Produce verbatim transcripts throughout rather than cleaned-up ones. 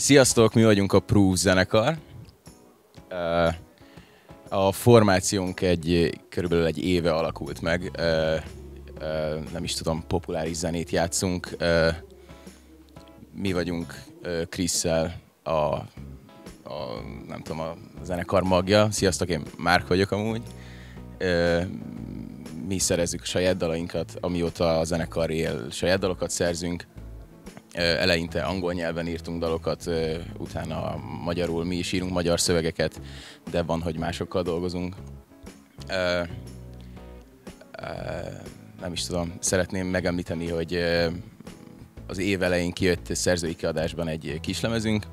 Sziasztok, mi vagyunk a Proof zenekar. A formációnk egy, körülbelül egy éve alakult meg. Nem is tudom, populáris zenét játszunk. Mi vagyunk Krisszel a, a, nem tudom, a zenekar magja. Sziasztok, én Márk vagyok amúgy. Mi szerezzük a saját dalainkat, amióta a zenekar él, saját dalokat szerzünk. Eleinte angol nyelven írtunk dalokat, utána magyarul, mi is írunk magyar szövegeket, de van, hogy másokkal dolgozunk. Nem is tudom, szeretném megemlíteni, hogy az év elején kijött szerzői kiadásban egy kislemezünk.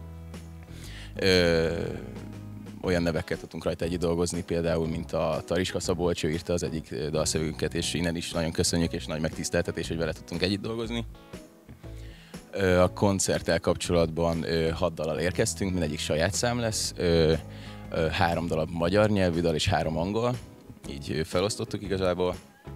Olyan nevekkel tudtunk rajta együtt dolgozni, például, mint a Tariska Szabolcs, ő írta az egyik dalszövegünket, és innen is nagyon köszönjük, és nagy megtiszteltetés, hogy vele tudtunk együtt dolgozni. A koncerttel kapcsolatban hat dallal érkeztünk, mindegyik saját szám lesz. Három darab magyar nyelvű dal és három angol, így felosztottuk igazából.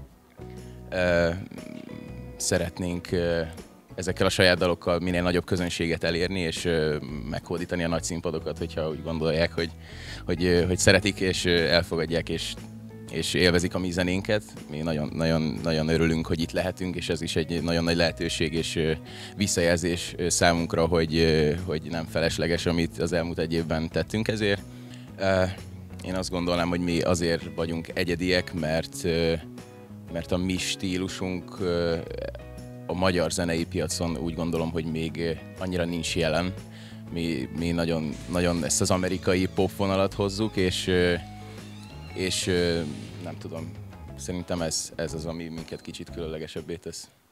Szeretnénk ezekkel a saját dalokkal minél nagyobb közönséget elérni, és meghódítani a nagy színpadokat, hogyha úgy gondolják, hogy, hogy, hogy szeretik, és elfogadják, és és élvezik a mi zenénket. Mi nagyon, nagyon, nagyon örülünk, hogy itt lehetünk, és ez is egy nagyon nagy lehetőség és visszajelzés számunkra, hogy, hogy nem felesleges, amit az elmúlt egy évben tettünk ezért. Én azt gondolnám, hogy mi azért vagyunk egyediek, mert, mert a mi stílusunk a magyar zenei piacon úgy gondolom, hogy még annyira nincs jelen. Mi, mi nagyon, nagyon ezt az amerikai pop vonalat hozzuk, és és nem tudom, szerintem ez, ez az, ami minket kicsit különlegesebbé tesz.